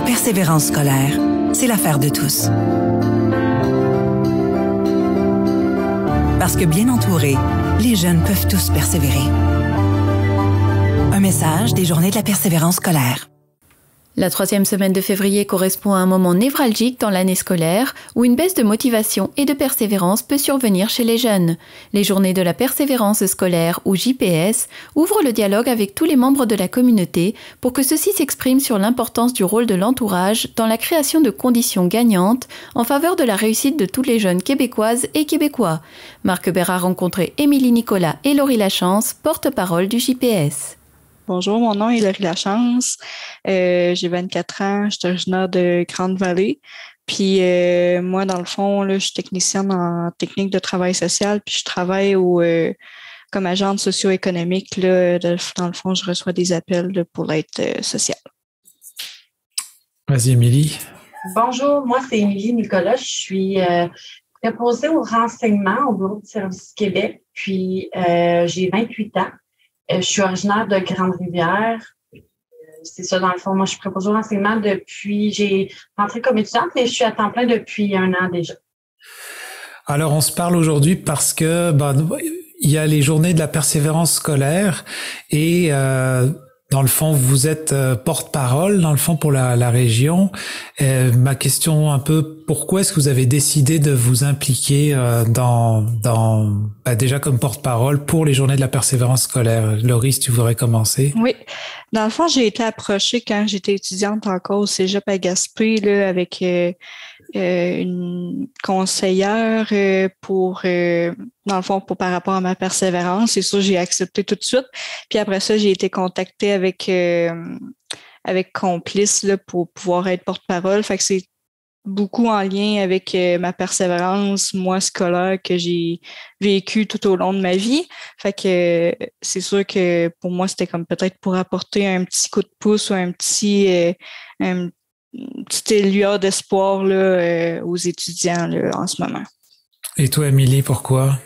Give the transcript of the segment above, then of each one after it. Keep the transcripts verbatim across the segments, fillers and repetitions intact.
persévérance scolaire, c'est l'affaire de tous. Parce que bien entourés, les jeunes peuvent tous persévérer. Un message des Journées de la persévérance scolaire. La troisième semaine de février correspond à un moment névralgique dans l'année scolaire où une baisse de motivation et de persévérance peut survenir chez les jeunes. Les Journées de la persévérance scolaire, ou J P S, ouvrent le dialogue avec tous les membres de la communauté pour que ceux-ci s'expriment sur l'importance du rôle de l'entourage dans la création de conditions gagnantes en faveur de la réussite de tous les jeunes québécoises et québécois. Marc Hébert a rencontré Émilie Nicolas et Laurie Lachance, porte-parole du J P S. Bonjour, mon nom est Laurie Lachance. Euh, j'ai vingt-quatre ans, je suis originaire de Grande-Vallée. Puis euh, moi, dans le fond, là, je suis technicienne en technique de travail social, puis je travaille au, euh, comme agente socio-économique. Là, dans le fond, je reçois des appels là, pour l'aide euh, sociale. Vas-y, Émilie. Bonjour, moi, c'est Émilie Nicolas. Je suis euh, préposée au renseignement au Bureau de Service Québec, puis euh, j'ai vingt-huit ans. Je suis originaire de Grande-Rivière. C'est ça, dans le fond. Moi, je suis préposée au renseignement depuis... J'ai rentré comme étudiante, mais je suis à temps plein depuis un an déjà. Alors, on se parle aujourd'hui parce que ben, il y a les Journées de la persévérance scolaire et... Euh, Dans le fond, vous êtes euh, porte-parole, dans le fond, pour la, la région. Euh, ma question un peu, pourquoi est-ce que vous avez décidé de vous impliquer euh, dans, dans bah, déjà comme porte-parole pour les Journées de la persévérance scolaire? Laurie, si tu voudrais commencer. Oui. Dans le fond, j'ai été approchée quand j'étais étudiante encore au Cégep à Gaspé, là, avec euh, euh, une conseillère euh, pour, euh, dans le fond, pour par rapport à ma persévérance. C'est sûr, j'ai accepté tout de suite. Puis après ça, j'ai été contactée avec euh, avec Complice là, pour pouvoir être porte-parole. Fait que c'est beaucoup en lien avec euh, ma persévérance, moi, scolaire, que j'ai vécu tout au long de ma vie. Fait que euh, c'est sûr que pour moi, c'était comme peut-être pour apporter un petit coup de pouce ou un petit euh, un, une petite lueur d'espoir là, euh, aux étudiants là, en ce moment. Et toi, Émilie, pourquoi?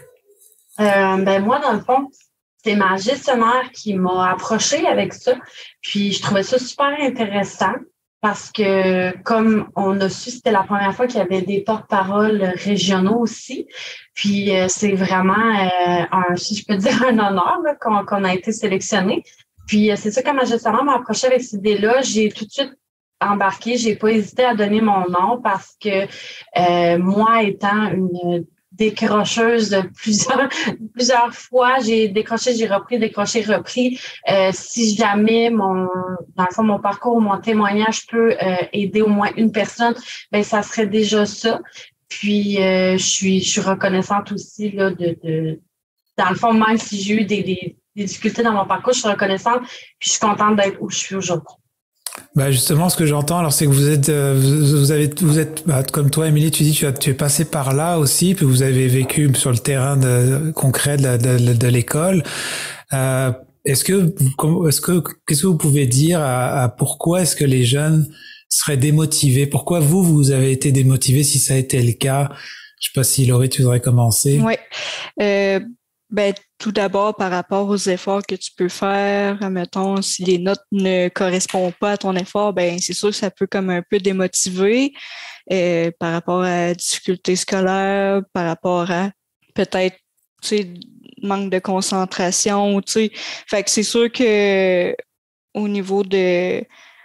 Euh, ben moi, dans le fond, c'est ma gestionnaire qui m'a approchée avec ça. Puis je trouvais ça super intéressant parce que comme on a su, c'était la première fois qu'il y avait des porte-paroles régionaux aussi. Puis euh, c'est vraiment, euh, un, si je peux dire, un honneur là, qu'on, qu'on a été sélectionné. Puis euh, c'est ça, quand ma gestionnaire m'a approchée avec cette idée-là, j'ai tout de suite embarqué. J'ai pas hésité à donner mon nom parce que euh, moi, étant une décrocheuse de plusieurs plusieurs fois, j'ai décroché, j'ai repris, décroché, repris. Euh, si jamais mon dans le fond mon parcours, mon témoignage peut euh, aider au moins une personne, ben ça serait déjà ça. Puis euh, je suis je suis reconnaissante aussi là de, de dans le fond, même si j'ai eu des, des, des difficultés dans mon parcours, je suis reconnaissante. Puis je suis contente d'être où je suis aujourd'hui. Bah justement, ce que j'entends, alors c'est que vous êtes, euh, vous avez, vous êtes, bah, comme toi, Émilie, tu dis, tu as, tu es passé par là aussi, puis vous avez vécu sur le terrain de, concret de, de, de l'école. Euh, est-ce que, est-ce que, qu'est-ce que vous pouvez dire à, à pourquoi est-ce que les jeunes seraient démotivés? Pourquoi vous, vous avez été démotivés si ça a été le cas? Je sais pas si Laurie, tu voudrais commencer. Oui. Euh, Ben, tout d'abord, par rapport aux efforts que tu peux faire, mettons, si les notes ne correspondent pas à ton effort, ben c'est sûr que ça peut comme un peu démotiver euh, par rapport à difficultés scolaires, par rapport à peut-être, tu sais, manque de concentration, tu sais. Fait que c'est sûr que au niveau de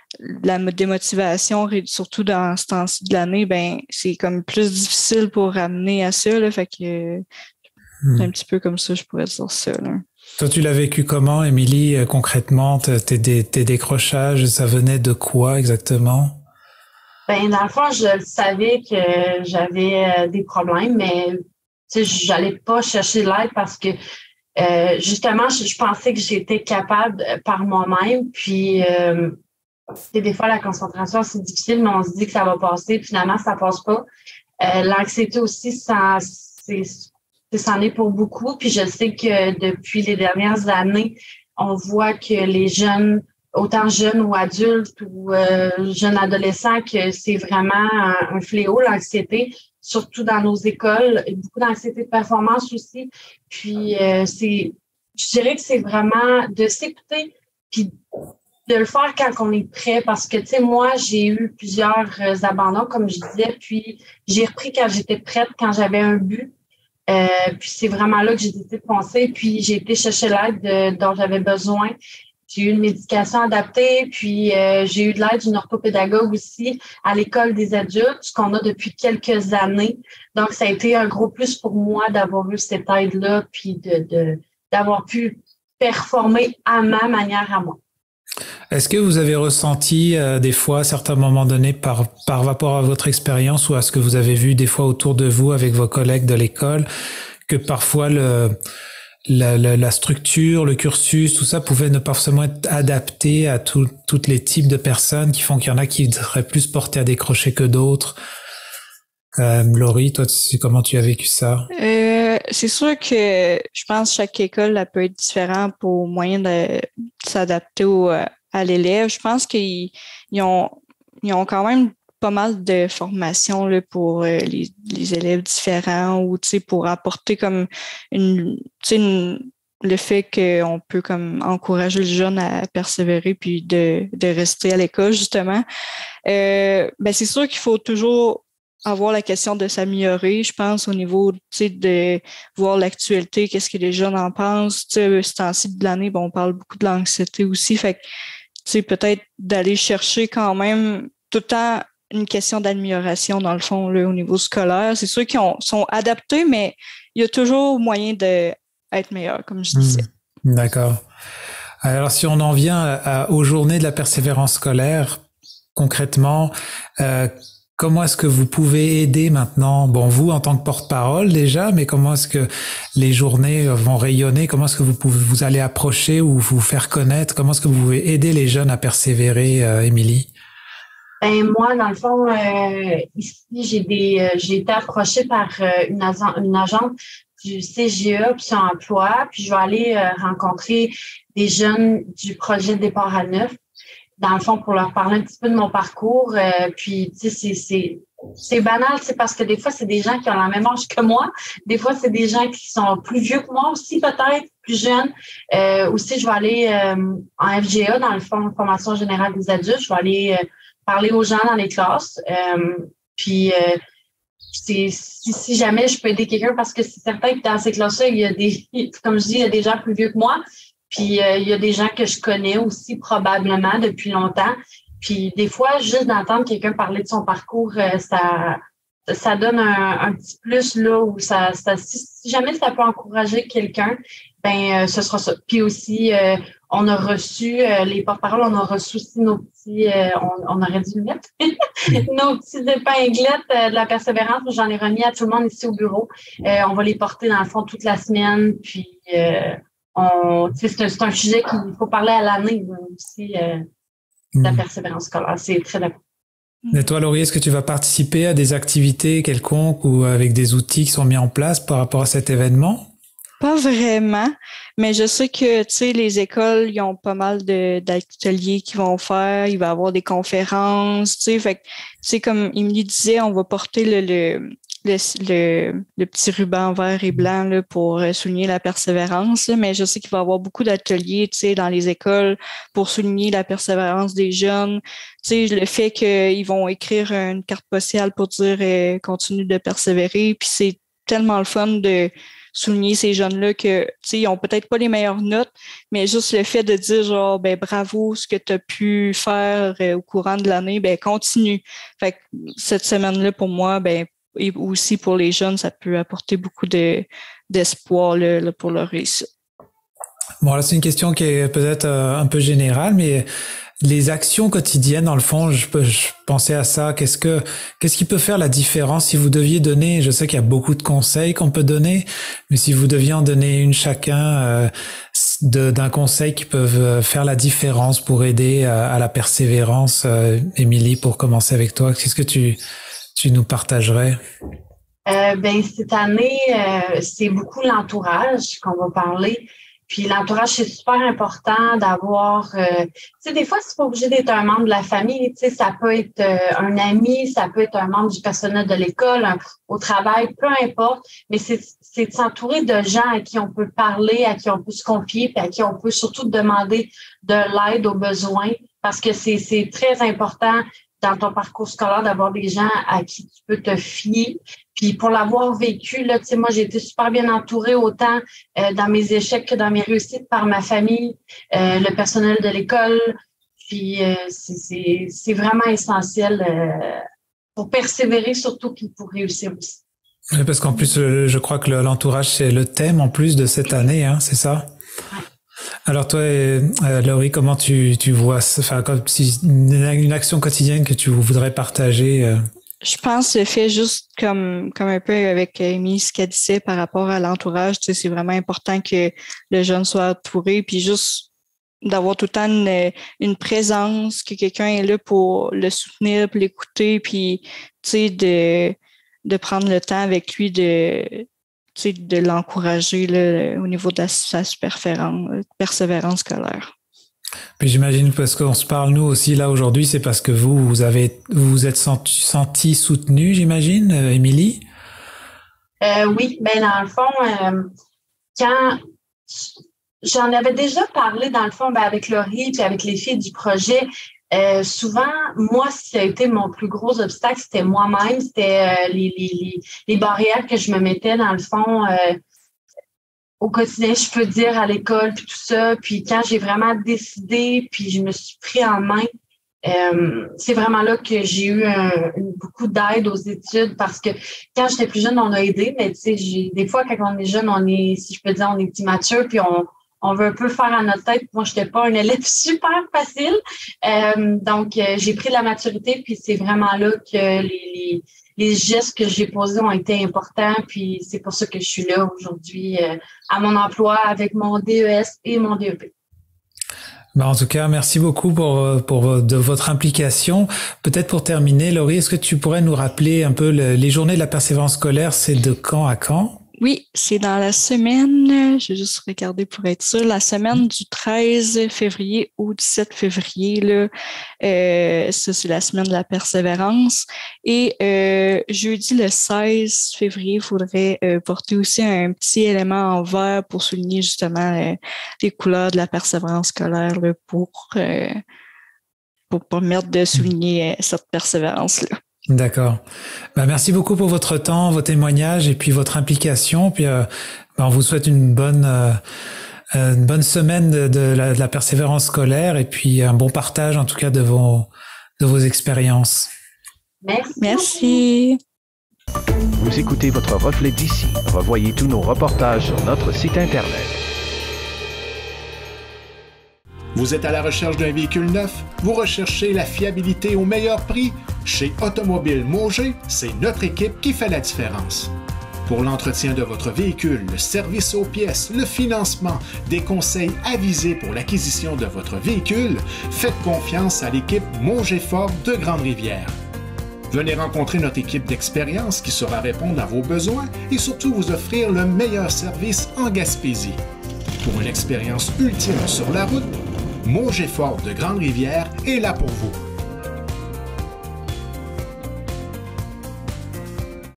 la démotivation, surtout dans ce temps-ci de l'année, ben c'est comme plus difficile pour ramener à ça, là. Fait que c'est un petit peu comme ça, je pourrais dire ça. Là. Toi, tu l'as vécu comment, Émilie, concrètement? Tes, tes, tes décrochages, ça venait de quoi exactement? Ben, dans le fond, je savais que j'avais des problèmes, mais tu sais, j'allais pas chercher de l'aide parce que euh, justement, je, je pensais que j'étais capable par moi-même. Puis euh, des fois, la concentration, c'est difficile, mais on se dit que ça va passer. Finalement, ça passe pas. Euh, l'anxiété aussi, ça, c'est c'en est pour beaucoup. Puis je sais que depuis les dernières années, on voit que les jeunes, autant jeunes ou adultes ou euh, jeunes adolescents, que c'est vraiment un, un fléau, l'anxiété, surtout dans nos écoles. Et beaucoup d'anxiété de performance aussi. Puis euh, c'est, je dirais que c'est vraiment de s'écouter puis de le faire quand on est prêt, parce que, tu sais, moi, j'ai eu plusieurs euh, abandons, comme je disais, puis j'ai repris quand j'étais prête, quand j'avais un but. Euh, puis c'est vraiment là que j'ai décidé de penser, puis j'ai été chercher l'aide de- dont j'avais besoin. J'ai eu une médication adaptée, puis euh, j'ai eu de l'aide d'une orthopédagogue aussi à l'école des adultes, ce qu'on a depuis quelques années. Donc, ça a été un gros plus pour moi d'avoir eu cette aide-là, puis de, de d'avoir pu performer à ma manière à moi. Est-ce que vous avez ressenti euh, des fois, à certains moments donnés, par, par rapport à votre expérience ou à ce que vous avez vu des fois autour de vous avec vos collègues de l'école, que parfois le, la, la, la structure, le cursus, tout ça pouvait ne pas forcément être adapté à tous les types de personnes qui font qu'il y en a qui seraient plus portés à décrocher que d'autres? Euh, Laurie, toi, tu, comment tu as vécu ça? Euh, c'est sûr que je pense que chaque école elle peut être différente pour moyen de, de s'adapter au, à l'élève. Je pense qu'ils ils ont, ils ont quand même pas mal de formations là, pour euh, les, les élèves différents ou pour apporter comme une, une le fait qu'on peut comme encourager le jeune à persévérer puis de, de rester à l'école, justement. Euh, ben c'est sûr qu'il faut toujours avoir la question de s'améliorer, je pense, au niveau, tu sais, de voir l'actualité, qu'est-ce que les jeunes en pensent. Tu sais, ce temps-ci de l'année, bon, on parle beaucoup de l'anxiété aussi. Fait que, tu sais, peut-être d'aller chercher quand même tout le temps une question d'amélioration, dans le fond, là, au niveau scolaire. C'est sûr qu'ils ont, sont adaptés, mais il y a toujours moyen d'être meilleur, comme je disais. Mmh, d'accord. Alors, si on en vient à, à, aux journées de la persévérance scolaire, concrètement, euh, comment est-ce que vous pouvez aider maintenant, bon, vous en tant que porte-parole déjà, mais comment est-ce que les journées vont rayonner? Comment est-ce que vous pouvez, vous allez approcher ou vous faire connaître? Comment est-ce que vous pouvez aider les jeunes à persévérer, euh, Émilie? Ben, moi, dans le fond, euh, ici, j'ai des, euh, j'ai été approchée par euh, une, agent, une agente du C G E Option Emploi, puis je vais aller euh, rencontrer des jeunes du projet Départ à neuf, dans le fond, pour leur parler un petit peu de mon parcours. Euh, puis, tu sais, c'est, c'est, c'est banal, c'est parce que des fois, c'est des gens qui ont la même âge que moi. Des fois, c'est des gens qui sont plus vieux que moi aussi, peut-être, plus jeunes. Euh, aussi, je vais aller euh, en F G A, dans le fond, formation générale des adultes. Je vais aller euh, parler aux gens dans les classes. Euh, puis, euh, c'est, si, si jamais je peux aider quelqu'un, parce que c'est certain que dans ces classes-là, il y a des, comme je dis, il y a des gens plus vieux que moi. Puis, euh, il y a des gens que je connais aussi probablement depuis longtemps. Puis, des fois, juste d'entendre quelqu'un parler de son parcours, euh, ça ça donne un, un petit plus là où ça, ça si, si jamais ça peut encourager quelqu'un, ben euh, ce sera ça. Puis aussi, euh, on a reçu, euh, les porte-paroles, on a reçu aussi nos petits, euh, on, on aurait dû le mettre, nos petits épinglettes euh, de la persévérance. J'en ai remis à tout le monde ici au bureau. Euh, on va les porter dans le fond toute la semaine. Puis, euh, on, c'est, un, c'est un sujet qu'il faut parler à l'année aussi, euh, de la persévérance scolaire. C'est très important. Et toi, Laurie, est-ce que tu vas participer à des activités quelconques ou avec des outils qui sont mis en place par rapport à cet événement? Pas vraiment, mais je sais que, tu sais, les écoles, ils ont pas mal de, d'ateliers qu'ils vont faire. Il va y avoir des conférences, tu sais. Fait que, tu sais, comme Émilie disait, on va porter le, le, le, le, le petit ruban vert et blanc là, pour souligner la persévérance. Là, mais je sais qu'il va y avoir beaucoup d'ateliers, tu sais, dans les écoles pour souligner la persévérance des jeunes. Tu sais, le fait qu'ils vont écrire une carte postale pour dire euh, continue de persévérer. Puis c'est tellement le fun de souligner ces jeunes-là que, tu sais, ils ont peut-être pas les meilleures notes, mais juste le fait de dire, genre, ben bravo, ce que tu as pu faire euh, au courant de l'année, ben continue. Fait que cette semaine-là, pour moi, ben et aussi pour les jeunes, ça peut apporter beaucoup de, d'espoir là, là, pour leur réussite. Bon, là, c'est une question qui est peut-être euh, un peu générale, mais les actions quotidiennes, dans le fond, je, peux, je pensais à ça. Qu'est-ce que, qu'est-ce qui peut faire la différence si vous deviez donner, je sais qu'il y a beaucoup de conseils qu'on peut donner, mais si vous deviez en donner une chacun euh, de, d'un conseil qui peuvent faire la différence pour aider à, à la persévérance, euh, Émilie, pour commencer avec toi, qu'est-ce que tu, tu nous partagerais? Euh, ben, cette année, euh, c'est beaucoup l'entourage qu'on va parler. Puis l'entourage, c'est super important d'avoir, euh, tu sais, des fois, c'est pas obligé d'être un membre de la famille, tu sais, ça peut être euh, un ami, ça peut être un membre du personnel de l'école, un, au travail, peu importe, mais c'est, c'est de s'entourer de gens à qui on peut parler, à qui on peut se confier, puis à qui on peut surtout demander de l'aide aux besoins, parce que c'est, c'est très important dans ton parcours scolaire d'avoir des gens à qui tu peux te fier. Puis pour l'avoir vécu, là, tu sais, moi, j'ai été super bien entourée autant euh, dans mes échecs que dans mes réussites par ma famille, euh, le personnel de l'école. Puis euh, c'est, c'est, c'est vraiment essentiel euh, pour persévérer surtout puis pour réussir aussi. Oui, parce qu'en plus, je crois que l'entourage, c'est le thème en plus de cette année, hein, c'est ça? Ouais. Alors toi, euh, Laurie, comment tu, tu vois, enfin, comme si une, une action quotidienne que tu voudrais partager euh... Je pense le fait juste comme comme un peu avec Amy, ce qu'elle disait par rapport à l'entourage, tu sais, c'est vraiment important que le jeune soit entouré, puis juste d'avoir tout le temps une, une présence, que quelqu'un est là pour le soutenir, pour l'écouter, puis tu sais, de, de prendre le temps avec lui de, tu sais, de l'encourager là, au niveau de la, sa persévérance scolaire. Puis j'imagine, parce qu'on se parle nous aussi là aujourd'hui, c'est parce que vous, vous avez, vous vous êtes senti, senti soutenu, j'imagine, euh, Émilie? Euh, oui, ben dans le fond, euh, quand j'en avais déjà parlé dans le fond ben, avec Laurie puis avec les filles du projet, euh, souvent, moi, ce qui a été mon plus gros obstacle, c'était moi-même, c'était euh, les, les, les, les barrières que je me mettais dans le fond. Euh, au quotidien, je peux dire, à l'école, puis tout ça. Puis quand j'ai vraiment décidé, puis je me suis pris en main, euh, c'est vraiment là que j'ai eu un, beaucoup d'aide aux études parce que quand j'étais plus jeune, on a aidé, mais tu sais, j'ai, des fois, quand on est jeune, on est, si je peux dire, on est immature, puis on, on veut un peu faire à notre tête. Moi, j'étais pas un élève super facile. Euh, donc, euh, j'ai pris de la maturité, puis c'est vraiment là que les, les les gestes que j'ai posés ont été importants, puis c'est pour ça que je suis là aujourd'hui euh, à mon emploi avec mon D E S et mon D E P. Ben en tout cas, merci beaucoup pour, pour de votre implication. Peut-être pour terminer, Laurie, est-ce que tu pourrais nous rappeler un peu le, les journées de la persévérance scolaire, c'est de quand à quand? Oui, c'est dans la semaine, je vais juste regarder pour être sûr, la semaine du treize février au dix-sept février, là, euh, ça c'est la semaine de la persévérance. Et euh, jeudi le seize février, il faudrait euh, porter aussi un petit élément en vert pour souligner justement euh, les couleurs de la persévérance scolaire là, pour, euh, pour permettre de souligner euh, cette persévérance-là. D'accord. Ben, merci beaucoup pour votre temps, vos témoignages et puis votre implication. Puis euh, ben, on vous souhaite une bonne euh, une bonne semaine de, de, la, de la persévérance scolaire et puis un bon partage en tout cas de vos de vos expériences. Merci. Merci. Vous écoutez votre reflet d'ici. Revoyez tous nos reportages sur notre site Internet. Vous êtes à la recherche d'un véhicule neuf? Vous recherchez la fiabilité au meilleur prix? Chez Automobile Mauger, c'est notre équipe qui fait la différence. Pour l'entretien de votre véhicule, le service aux pièces, le financement, des conseils avisés pour l'acquisition de votre véhicule, faites confiance à l'équipe Mauger Ford de Grande-Rivière. Venez rencontrer notre équipe d'expérience qui saura répondre à vos besoins et surtout vous offrir le meilleur service en Gaspésie. Pour une expérience ultime sur la route, Mauger Ford de Grande-Rivière est là pour vous.